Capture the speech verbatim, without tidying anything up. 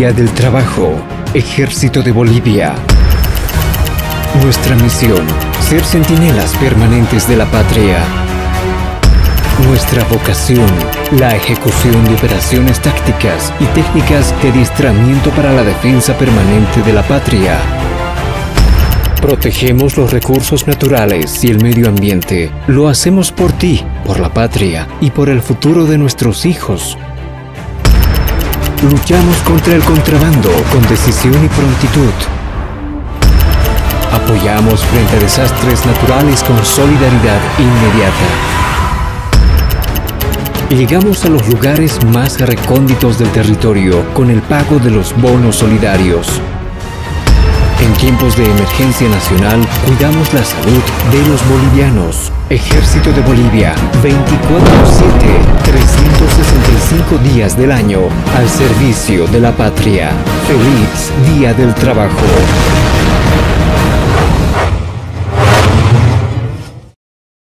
Día del Trabajo, Ejército de Bolivia. Nuestra misión, ser centinelas permanentes de la patria. Nuestra vocación, la ejecución de operaciones tácticas y técnicas de adiestramiento para la defensa permanente de la patria. Protegemos los recursos naturales y el medio ambiente. Lo hacemos por ti, por la patria y por el futuro de nuestros hijos. Luchamos contra el contrabando con decisión y prontitud. Apoyamos frente a desastres naturales con solidaridad inmediata. Llegamos a los lugares más recónditos del territorio con el pago de los bonos solidarios. En tiempos de emergencia nacional, cuidamos la salud de los bolivianos. Ejército de Bolivia, veinticuatro siete, trescientos sesenta y cinco días del año, al servicio de la patria. Feliz Día del Trabajo.